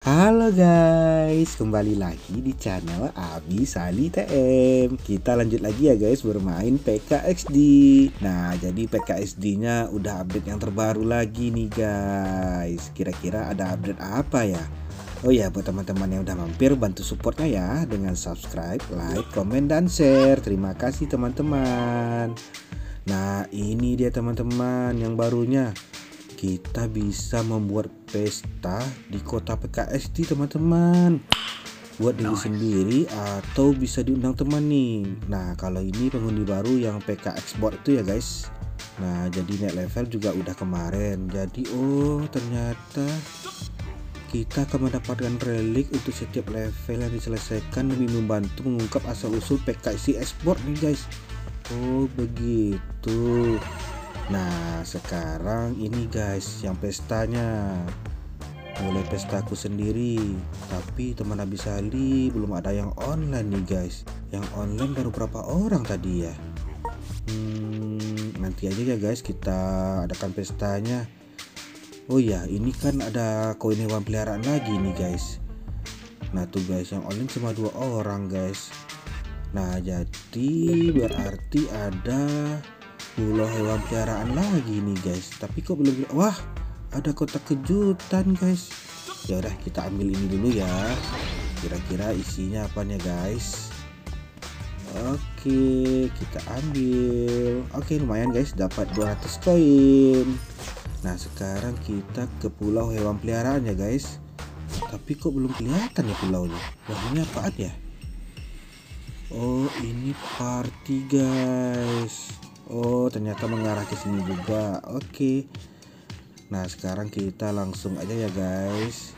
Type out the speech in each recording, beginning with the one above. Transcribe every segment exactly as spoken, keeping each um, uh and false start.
Halo guys, kembali lagi di channel Abi Sali T M. Kita lanjut lagi ya guys bermain P K X D. Nah, jadi P K X D-nya udah update yang terbaru lagi nih guys. Kira-kira ada update apa ya? Oh ya, buat teman-teman yang udah mampir, bantu supportnya ya dengan subscribe, like, komen, dan share. Terima kasih teman-teman. Nah, ini dia teman-teman yang barunya. Kita bisa membuat pesta di kota P K X D teman-teman, buat diri sendiri atau bisa diundang teman nih. Nah, kalau ini penghuni baru yang P K X Board itu ya guys. Nah, jadi naik level juga udah kemarin. Jadi oh ternyata kita akan mendapatkan relik untuk setiap level yang diselesaikan demi membantu mengungkap asal usul P K X D Export nih guys. Oh begitu. Nah, sekarang ini guys yang pestanya. Mulai pestaku sendiri, tapi teman Abi Sali belum ada yang online nih guys. Yang online baru berapa orang tadi ya? Hmm, nanti aja ya guys kita adakan pestanya. Oh ya, ini kan ada koin hewan peliharaan lagi nih guys. Nah tuh guys, yang online cuma dua orang guys. Nah, jadi berarti ada pulau hewan peliharaan lagi nih guys. Tapi kok belum, wah ada kotak kejutan guys. Ya udah kita ambil ini dulu ya. Kira-kira isinya apa nih guys? Oke, kita ambil. Oke, lumayan guys, dapat dua ratus koin. Nah, sekarang kita ke pulau hewan peliharaan ya guys. Tapi kok belum kelihatan ya pulaunya. Wah, ini apaan ya? Oh, ini party guys. Oh, ternyata mengarah ke sini juga. Oke. Nah, sekarang kita langsung aja ya, guys.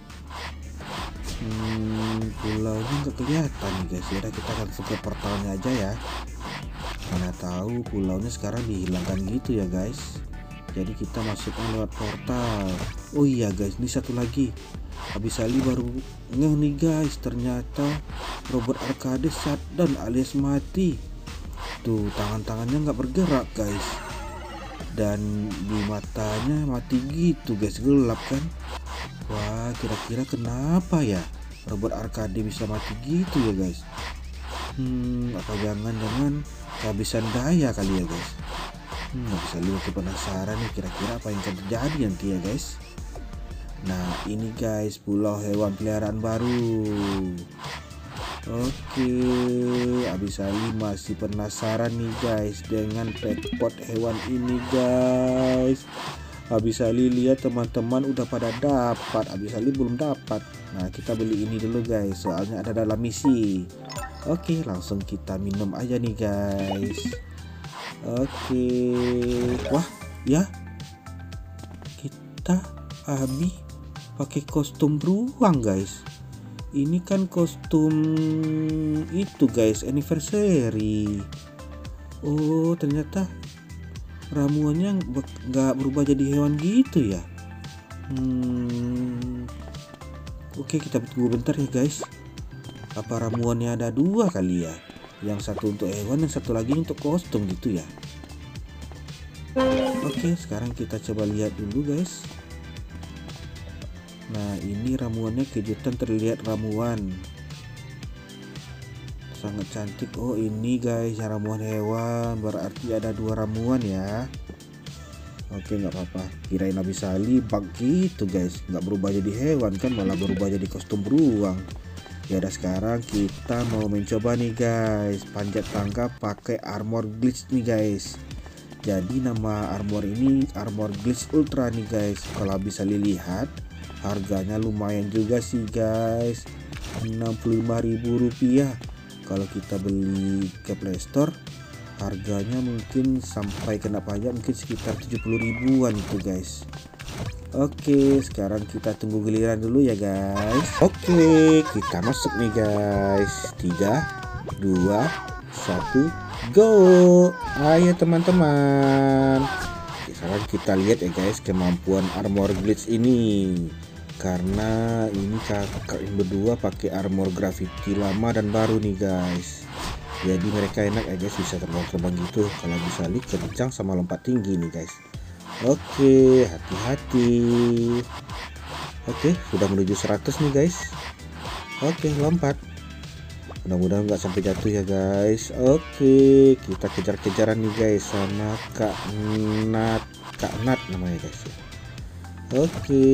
Hmm, pulaunya nggak kelihatan nih, guys. Ya udah kita langsung ke portalnya aja ya. Mana tahu pulaunya sekarang dihilangkan gitu ya, guys. Jadi kita masuknya lewat portal. Oh iya, guys, ini satu lagi. Abi Sali baru ngeh nih, guys. Ternyata robot arcade shutdown alias mati. Tuh tangan-tangannya nggak bergerak guys, dan di matanya mati gitu guys, gelap kan. Wah, kira-kira kenapa ya robot arcade bisa mati gitu ya guys? Hmm, apa jangan-jangan kehabisan daya kali ya guys? Hmm, nggak bisa lihat, penasaran nih kira-kira apa yang akan terjadi nanti ya guys. Nah, ini guys pulau hewan peliharaan baru. Oke, Abi Sali masih penasaran nih guys dengan petpot hewan ini guys. Abi Sali lihat teman-teman udah pada dapat, Abi Sali belum dapat. Nah, kita beli ini dulu guys, soalnya ada dalam misi. Oke, langsung kita minum aja nih guys. Oke, wah ya, kita Abi pakai kostum beruang guys. Ini kan kostum itu guys, anniversary. Oh, ternyata ramuannya nggak berubah jadi hewan gitu ya. Hmm. Oke, kita tunggu bentar ya guys. Apa ramuannya ada dua kali ya? Yang satu untuk hewan, yang satu lagi untuk kostum gitu ya. Oke, sekarang kita coba lihat dulu guys. Nah, ini ramuannya kejutan, terlihat ramuan sangat cantik. Oh, ini guys ramuan hewan, berarti ada dua ramuan ya. Oke, nggak apa-apa, kirain Abi Sali bug gitu guys, nggak berubah jadi hewan kan, malah berubah jadi kostum beruang. Ya udah, sekarang kita mau mencoba nih guys, panjat tangga pakai armor glitch nih guys. Jadi nama armor ini armor glitch ultra nih guys. Kalau bisa lihat harganya lumayan juga sih guys, enam puluh lima ribu rupiah. Kalau kita beli ke Play Store harganya mungkin sampai kena pajak mungkin sekitar tujuh puluh ribuan itu guys. Oke, sekarang kita tunggu giliran dulu ya guys. Oke, kita masuk nih guys. Tiga, dua, satu, go. Ayo teman-teman, sekarang kita lihat ya guys kemampuan armor glitch ini. Karena ini kakak berdua pakai armor gravity lama dan baru nih guys. Jadi mereka enak ya guys, bisa terbang-terbang gitu. Kalau bisa lihat kencang sama lompat tinggi nih guys. Oke, hati-hati. Oke, sudah menuju seratus nih guys. Oke, lompat. Mudah-mudahan nggak sampai jatuh ya guys. Oke, kita kejar-kejaran nih guys sama Kak Nat. Kak Nat namanya guys ya. Oke.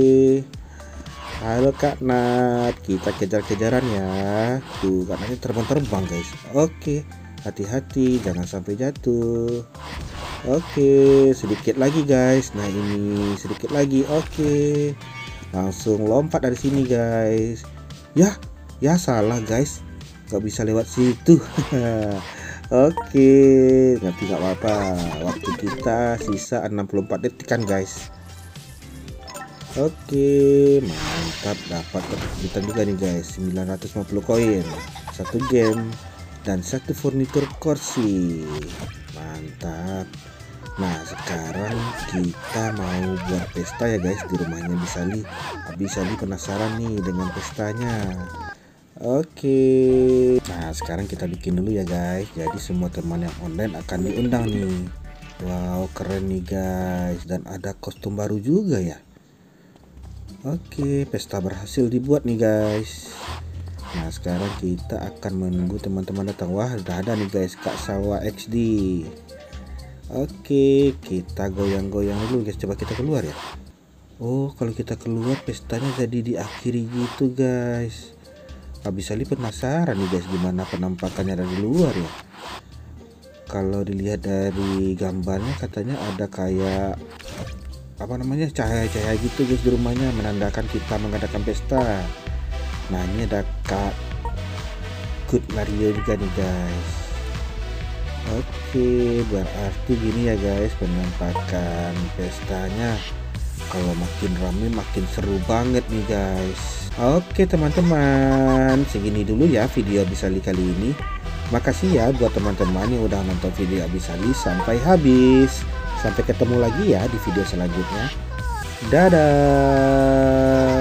Halo Kak Nat, kita kejar-kejaran ya. Tuh, Kak Natnya terbang-terbang guys. Oke, hati-hati jangan sampai jatuh. Oke, sedikit lagi guys. Nah, ini sedikit lagi. Oke. Langsung lompat dari sini guys. Ya, ya salah guys. Gak bisa lewat situ. Oke, nanti nggak apa-apa. Waktu kita sisa enam puluh empat detik kan guys. Oke, mantap, dapat kejutan juga nih guys. Sembilan ratus lima puluh koin, satu game dan satu furnitur kursi. Mantap. Nah, sekarang kita mau buat pesta ya guys di rumahnya Bisali. Bisali penasaran nih dengan pestanya. Oke. Nah, sekarang kita bikin dulu ya guys. Jadi semua teman yang online akan diundang nih. Wow, keren nih guys. Dan ada kostum baru juga ya. Oke, pesta berhasil dibuat nih guys. Nah, sekarang kita akan menunggu teman-teman datang. Wah, udah ada nih guys, Kak Sawa X D. Oke, kita goyang-goyang dulu guys. Coba kita keluar ya. Oh, kalau kita keluar pestanya jadi diakhiri gitu guys. Habis Ali penasaran nih guys, gimana penampakannya dari luar ya. Kalau dilihat dari gambarnya katanya ada kayak apa namanya, cahaya-cahaya gitu guys di rumahnya, menandakan kita mengadakan pesta. Nah, ini ada Kak Good Mario juga nih guys. Oke, berarti gini ya guys penampakan pestanya. Kalau makin rame makin seru banget nih guys. Oke teman-teman, segini dulu ya video Abisali kali ini. Makasih ya buat teman-teman yang udah nonton video Abisali sampai habis. Sampai ketemu lagi ya di video selanjutnya. Dadah.